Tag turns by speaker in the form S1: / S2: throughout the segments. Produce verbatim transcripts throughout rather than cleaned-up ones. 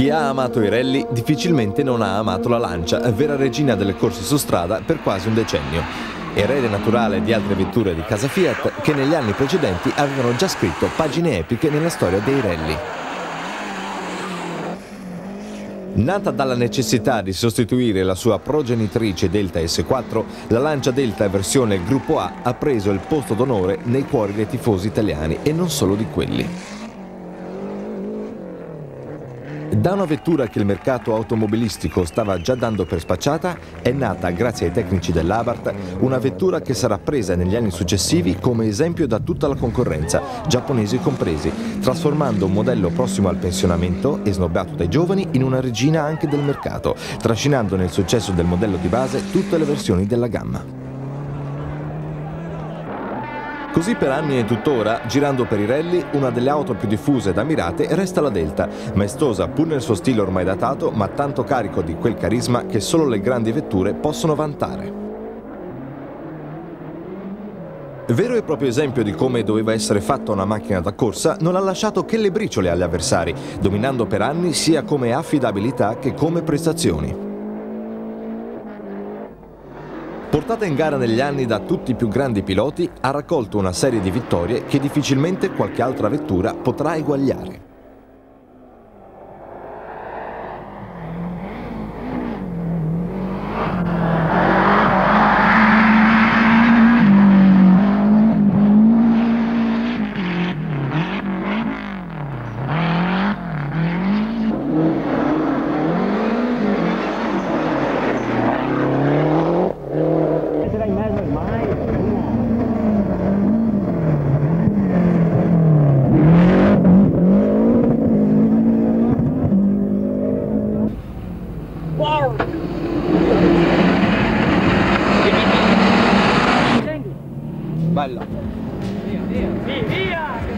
S1: Chi ha amato i rally difficilmente non ha amato la Lancia, vera regina delle corse su strada per quasi un decennio. Erede naturale di altre vetture di casa Fiat che negli anni precedenti avevano già scritto pagine epiche nella storia dei rally. Nata dalla necessità di sostituire la sua progenitrice Delta S quattro, la Lancia Delta versione Gruppo A ha preso il posto d'onore nei cuori dei tifosi italiani e non solo di quelli. Da una vettura che il mercato automobilistico stava già dando per spacciata, è nata, grazie ai tecnici dell'Abarth, una vettura che sarà presa negli anni successivi come esempio da tutta la concorrenza, giapponesi compresi, trasformando un modello prossimo al pensionamento e snobbato dai giovani in una regina anche del mercato, trascinando nel successo del modello di base tutte le versioni della gamma. Così per anni e tuttora, girando per i rally, una delle auto più diffuse ed ammirate resta la Delta, maestosa pur nel suo stile ormai datato, ma tanto carico di quel carisma che solo le grandi vetture possono vantare. Vero e proprio esempio di come doveva essere fatta una macchina da corsa, non ha lasciato che le briciole agli avversari, dominando per anni sia come affidabilità che come prestazioni. Portata in gara negli anni da tutti i più grandi piloti, ha raccolto una serie di vittorie che difficilmente qualche altra vettura potrà eguagliare.
S2: Bella. Via, via, via, via, che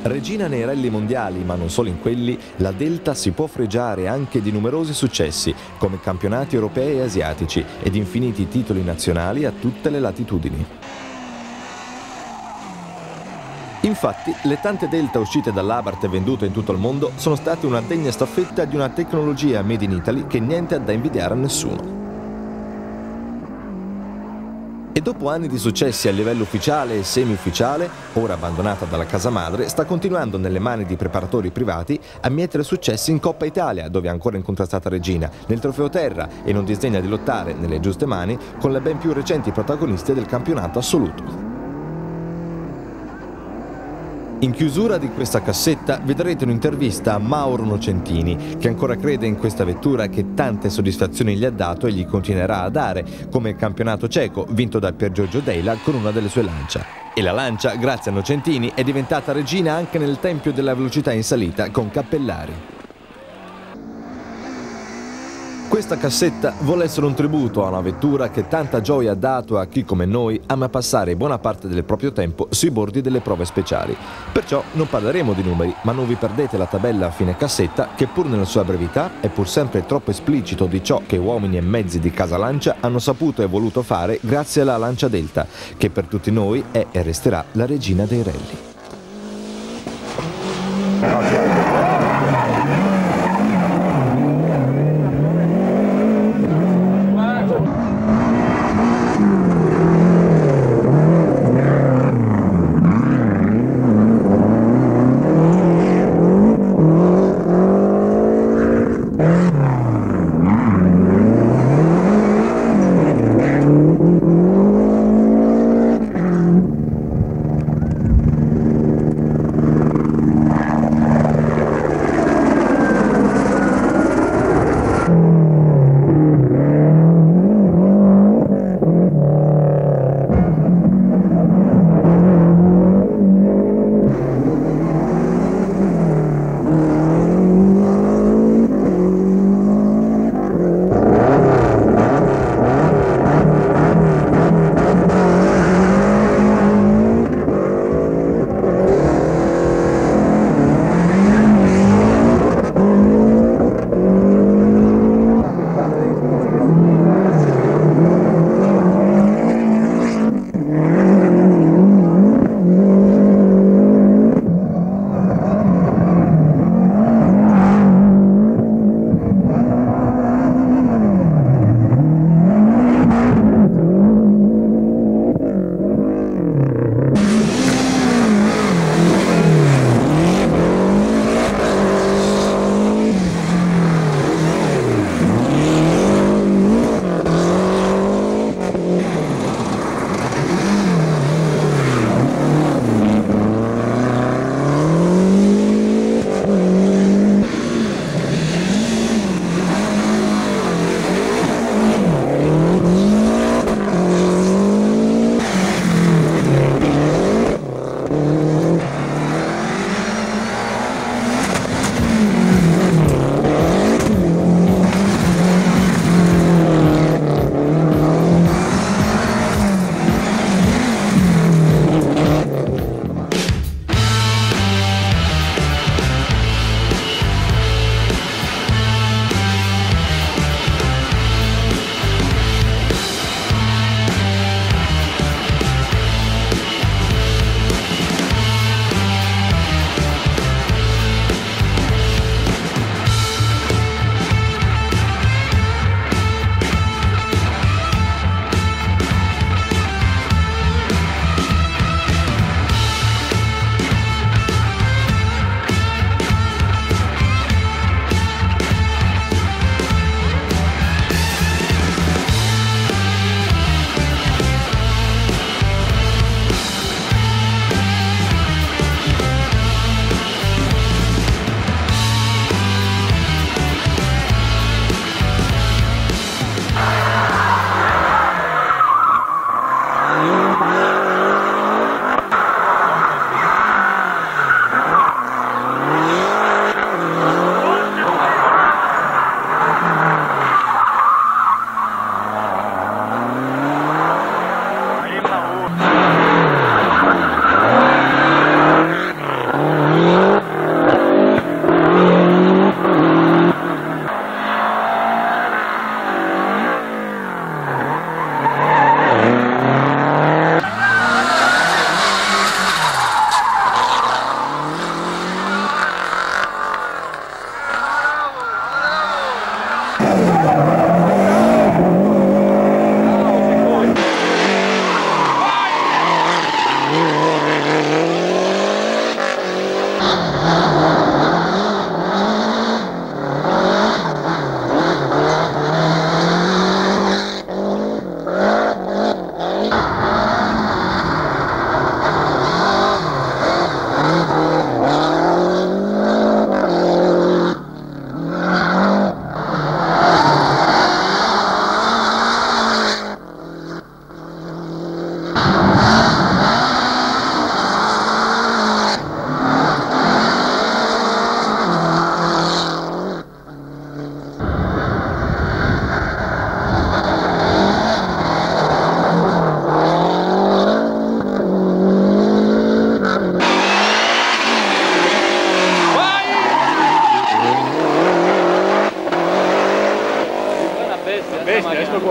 S1: Regina nei rally mondiali, ma non solo in quelli, la Delta si può fregiare anche di numerosi successi, come campionati europei e asiatici, ed infiniti titoli nazionali a tutte le latitudini. Infatti, le tante Delta uscite dall'Abarth e vendute in tutto il mondo sono state una degna staffetta di una tecnologia made in Italy che niente ha da invidiare a nessuno. E dopo anni di successi a livello ufficiale e semi-ufficiale, ora abbandonata dalla casa madre, sta continuando nelle mani di preparatori privati a mietere successi in Coppa Italia, dove è ancora incontrastata regina, nel Trofeo Terra e non disdegna di lottare, nelle giuste mani, con le ben più recenti protagoniste del campionato assoluto. In chiusura di questa cassetta vedrete un'intervista a Mauro Nocentini, che ancora crede in questa vettura che tante soddisfazioni gli ha dato e gli continuerà a dare, come il campionato ceco vinto da Pier Giorgio Deila con una delle sue Lancia. E la Lancia, grazie a Nocentini, è diventata regina anche nel tempio della velocità in salita con Cappellari. Questa cassetta vuole essere un tributo a una vettura che tanta gioia ha dato a chi come noi ama passare buona parte del proprio tempo sui bordi delle prove speciali. Perciò non parleremo di numeri, ma non vi perdete la tabella a fine cassetta che pur nella sua brevità è pur sempre troppo esplicito di ciò che uomini e mezzi di casa Lancia hanno saputo e voluto fare grazie alla Lancia Delta, che per tutti noi è e resterà la regina dei rally.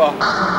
S2: qua.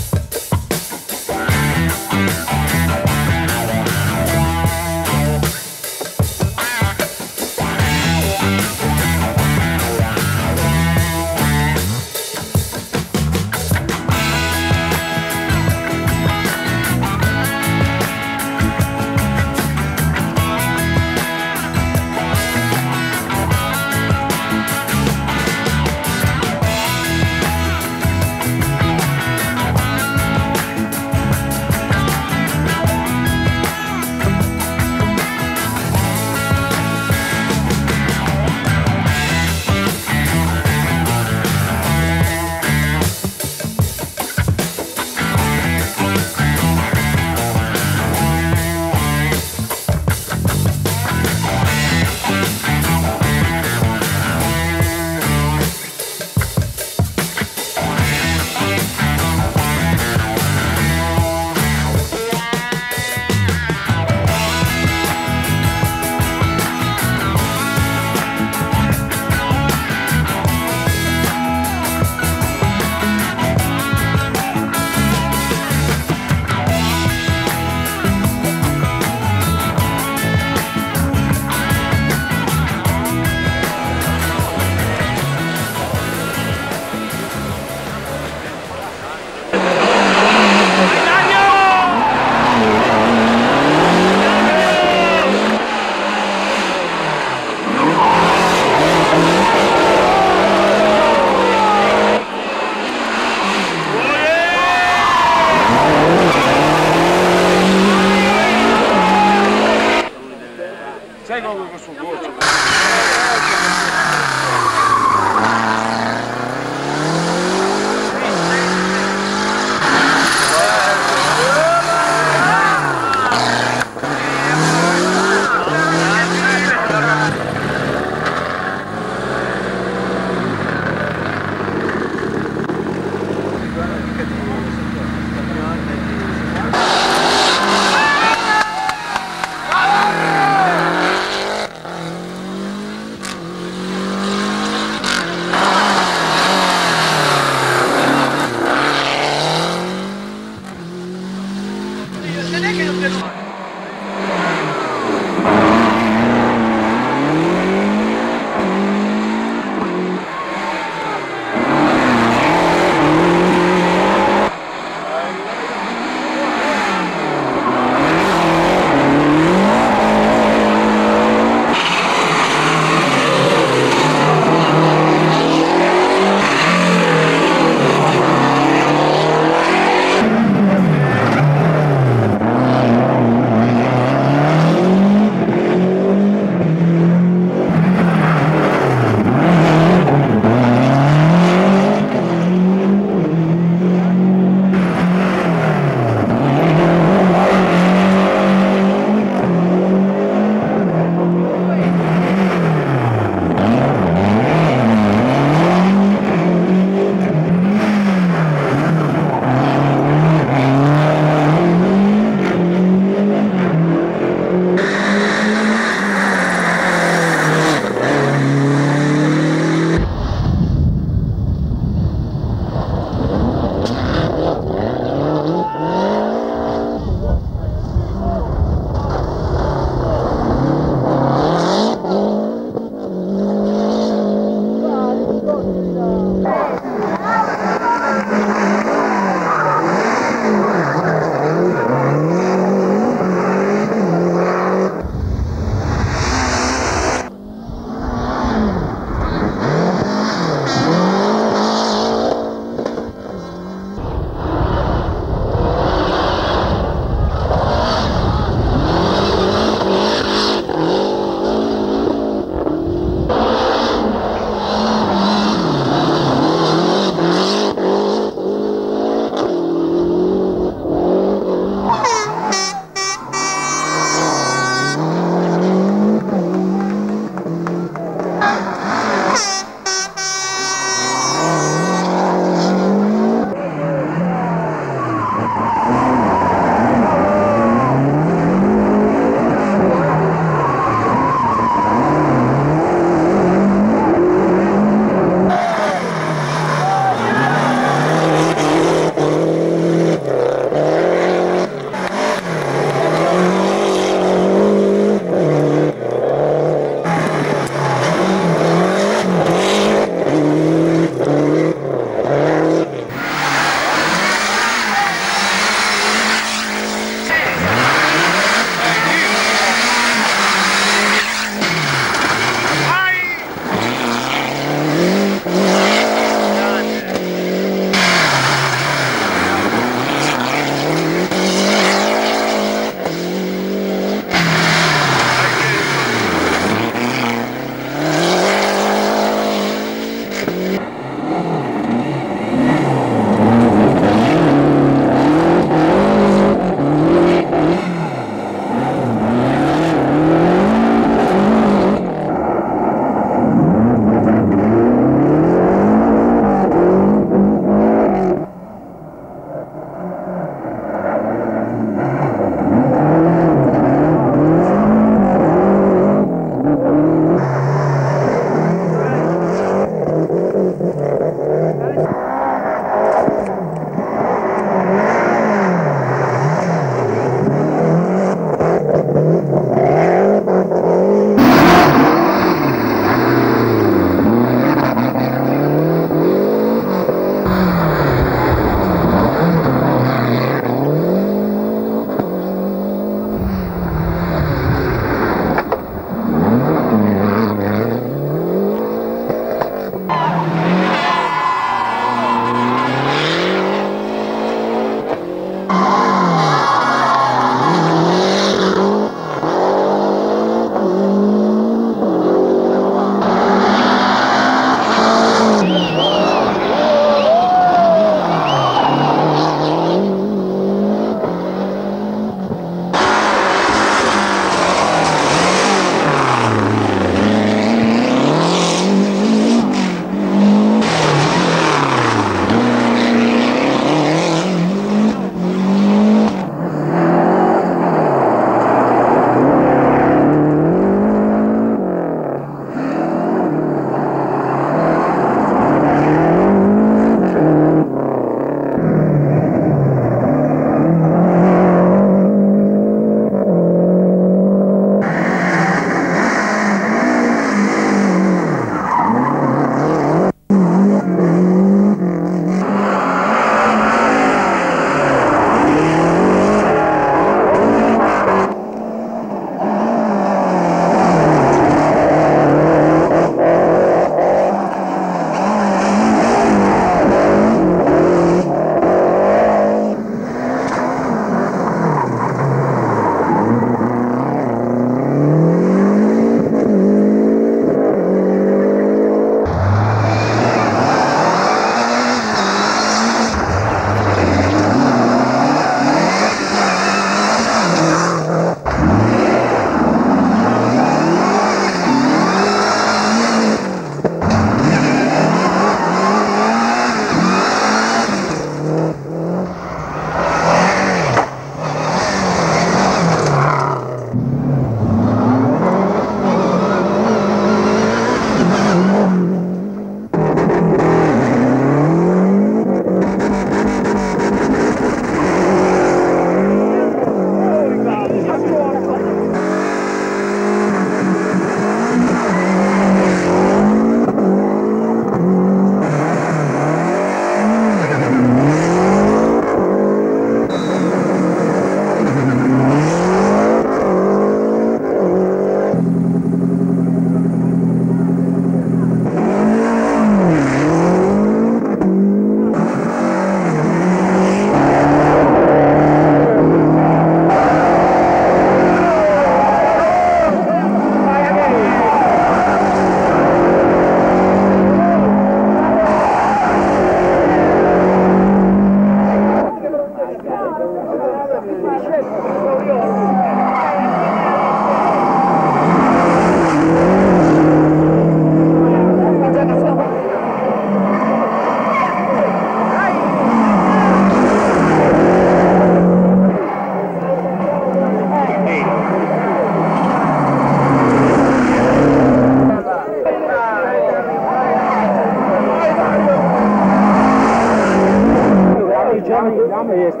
S3: Non riesco a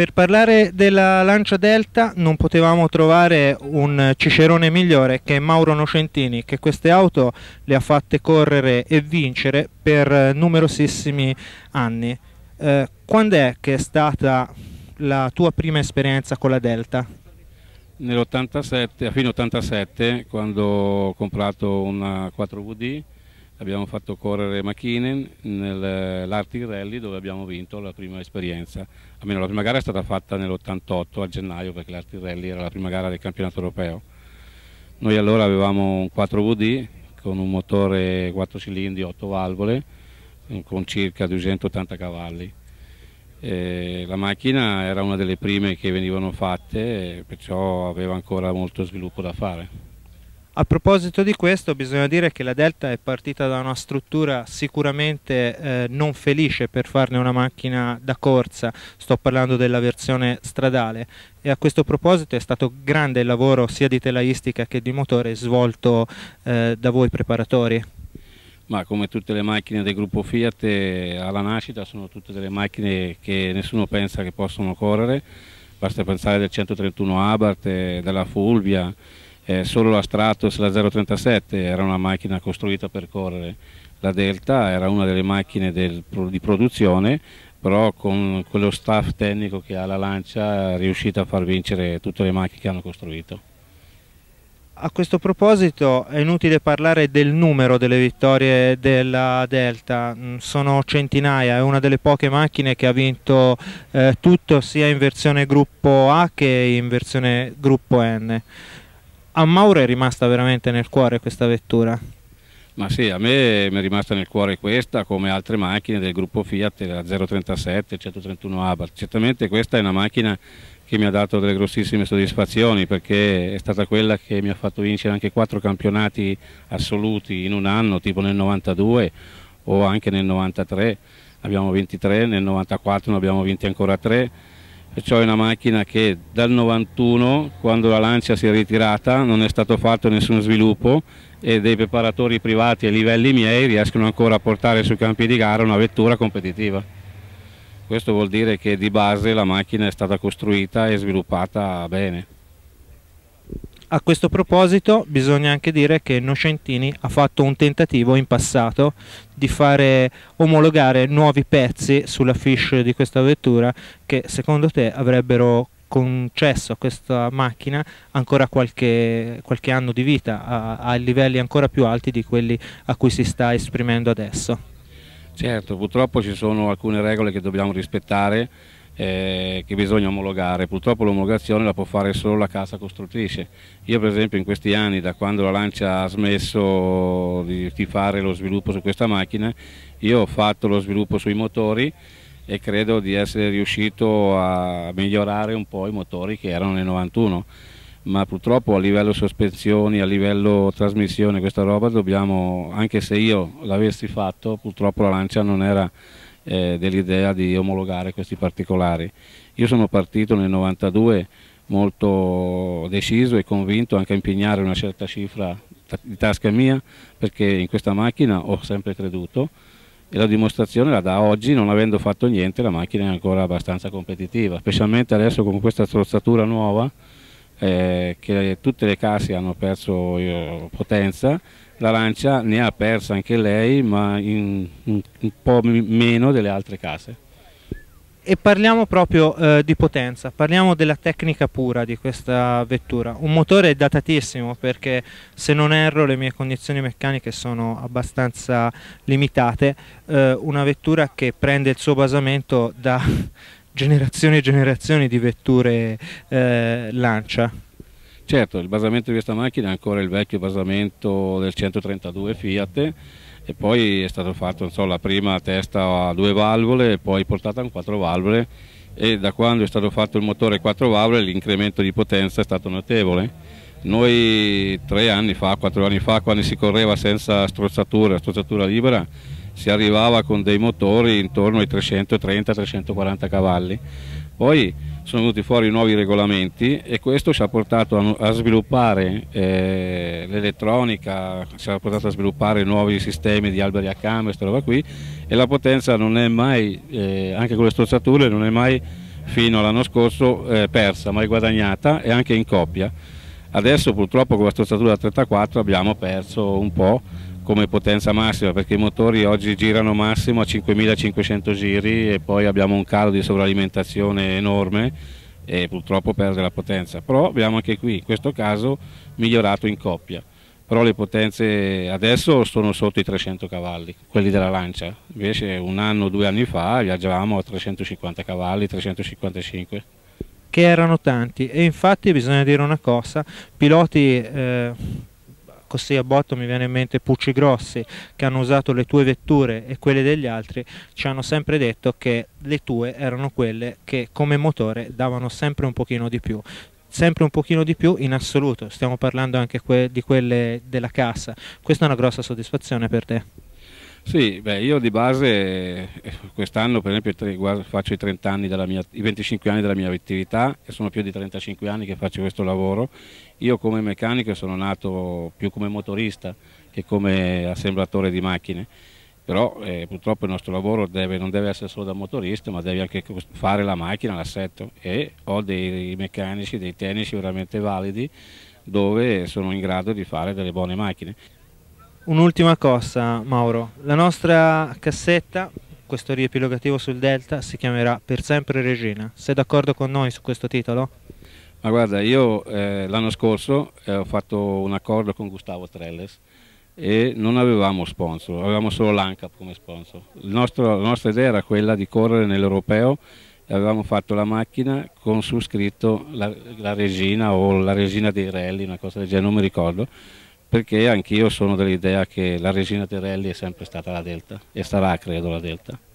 S3: Per parlare della Lancia Delta non potevamo trovare un cicerone migliore che Mauro Nocentini, che queste auto le ha fatte correre e vincere per numerosissimi anni. Eh, quando è che è stata la tua prima esperienza con la Delta?
S4: Nell'ottantasette, a fine ottantasette, quando ho comprato una quattro V D, abbiamo fatto correre Mäkinen nell'Arctic Rally, dove abbiamo vinto la prima esperienza. Almeno la prima gara è stata fatta nell'ottantotto a gennaio, perché l'Arctic Rally era la prima gara del campionato europeo. Noi allora avevamo un quattro V D con un motore quattro cilindri, otto valvole, con circa duecentottanta cavalli. E la macchina era una delle prime che venivano fatte, perciò aveva ancora molto sviluppo da fare.
S3: A proposito di questo, bisogna dire che la Delta è partita da una struttura sicuramente eh, non felice per farne una macchina da corsa, sto parlando della versione stradale, e a questo proposito è stato grande il lavoro sia di telaistica che di motore svolto eh, da voi preparatori.
S4: Ma come tutte le macchine del gruppo Fiat, alla nascita sono tutte delle macchine che nessuno pensa che possono correre, basta pensare del centotrentuno Abarth, della Fulvia. Eh, solo la Stratos, la zero trentasette era una macchina costruita per correre. La Delta era una delle macchine del, di produzione, però con quello staff tecnico che ha la Lancia è riuscita a far vincere tutte le macchine che hanno costruito.
S3: A questo proposito è inutile parlare del numero delle vittorie della Delta, sono centinaia, è una delle poche macchine che ha vinto eh, tutto sia in versione gruppo A che in versione gruppo N. A Mauro è rimasta veramente nel cuore questa vettura?
S4: Ma sì, a me mi è rimasta nel cuore questa, come altre macchine del gruppo Fiat, la zero trentasette, il centotrentuno Abarth. Certamente questa è una macchina che mi ha dato delle grossissime soddisfazioni, perché è stata quella che mi ha fatto vincere anche quattro campionati assoluti in un anno, tipo nel novantadue o anche nel novantatré. Abbiamo vinti tre, nel novantaquattro ne abbiamo vinti ancora tre. Perciò è una macchina che dal novantuno, quando la Lancia si è ritirata, non è stato fatto nessun sviluppo e dei preparatori privati a livelli miei riescono ancora a portare sui campi di gara una vettura competitiva. Questo vuol dire che di base la macchina è stata costruita e sviluppata bene.
S3: A questo proposito bisogna anche dire che Nocentini ha fatto un tentativo in passato di fare omologare nuovi pezzi sulla fiche di questa vettura che secondo te avrebbero concesso a questa macchina ancora qualche, qualche anno di vita a, a livelli ancora più alti di quelli a cui si sta esprimendo adesso.
S4: Certo, purtroppo ci sono alcune regole che dobbiamo rispettare, Eh, che bisogna omologare. Purtroppo l'omologazione la può fare solo la casa costruttrice. Io per esempio in questi anni, da quando la Lancia ha smesso di, di fare lo sviluppo su questa macchina, io ho fatto lo sviluppo sui motori e credo di essere riuscito a migliorare un po' i motori che erano nel novantuno, ma purtroppo a livello sospensioni, a livello trasmissione, questa roba dobbiamo, anche se io l'avessi fatto, purtroppo la Lancia non era Eh, dell'idea di omologare questi particolari. Io sono partito nel novantadue molto deciso e convinto anche a impegnare una certa cifra di tasca mia, perché in questa macchina ho sempre creduto e la dimostrazione la dà oggi. Non avendo fatto niente, la macchina è ancora abbastanza competitiva, specialmente adesso con questa strozzatura nuova, eh, che tutte le casse hanno perso eh, potenza. La Lancia ne ha persa anche lei, ma in, in, un po' meno delle altre case.
S3: E parliamo proprio eh, di potenza, parliamo della tecnica pura di questa vettura. Un motore datatissimo, perché se non erro le mie condizioni meccaniche sono abbastanza limitate, eh, una vettura che prende il suo basamento da generazioni e generazioni di vetture eh, Lancia.
S4: Certo, il basamento di questa macchina è ancora il vecchio basamento del centotrentadue Fiat, e poi è stato fatto, non so, la prima testa a due valvole e poi portata a quattro valvole, e da quando è stato fatto il motore quattro valvole l'incremento di potenza è stato notevole. Noi tre anni fa, quattro anni fa, quando si correva senza strozzatura, strozzatura libera, si arrivava con dei motori intorno ai trecentotrenta trecentoquaranta cavalli. Poi sono venuti fuori nuovi regolamenti e questo ci ha portato a, a sviluppare eh, l'elettronica, ci ha portato a sviluppare nuovi sistemi di alberi a cambio, questa roba qui, e la potenza non è mai, eh, anche con le strozzature, non è mai fino all'anno scorso eh, persa, mai guadagnata, e anche in coppia. Adesso purtroppo con la strozzatura trentaquattro abbiamo perso un po' come potenza massima, perché i motori oggi girano massimo a cinquemilacinquecento giri e poi abbiamo un calo di sovralimentazione enorme e purtroppo perde la potenza. Però abbiamo anche qui in questo caso migliorato in coppia, però le potenze adesso sono sotto i trecento cavalli, quelli della Lancia, invece un anno o due anni fa viaggiavamo a trecentocinquanta cavalli, trecentocinquantacinque.
S3: Che erano tanti, e infatti bisogna dire una cosa, piloti eh, così a botto mi viene in mente Pucci Grossi, che hanno usato le tue vetture e quelle degli altri, ci hanno sempre detto che le tue erano quelle che come motore davano sempre un pochino di più, sempre un pochino di più in assoluto, stiamo parlando anche que di quelle della cassa. Questa è una grossa soddisfazione per te?
S4: Sì, beh, io di base quest'anno per esempio faccio i trenta anni della mia, i venticinque anni della mia attività, e sono più di trentacinque anni che faccio questo lavoro. Io come meccanico sono nato più come motorista che come assemblatore di macchine, però eh, purtroppo il nostro lavoro deve, non deve essere solo da motorista, ma deve anche fare la macchina, l'assetto, e ho dei meccanici, dei tecnici veramente validi dove sono in grado di fare delle buone macchine.
S3: Un'ultima cosa, Mauro, la nostra cassetta, questo riepilogativo sul Delta, si chiamerà Per sempre Regina. Sei d'accordo con noi su questo titolo?
S4: Ma guarda, io eh, l'anno scorso eh, ho fatto un accordo con Gustavo Trelles e non avevamo sponsor, avevamo solo l'ANCAP come sponsor. Il nostro, la nostra idea era quella di correre nell'europeo, e avevamo fatto la macchina con su scritto la, la Regina o la Regina dei Rally, una cosa del genere, non mi ricordo, perché anch'io sono dell'idea che la Regina dei Rally è sempre stata la Delta e sarà, credo, la Delta.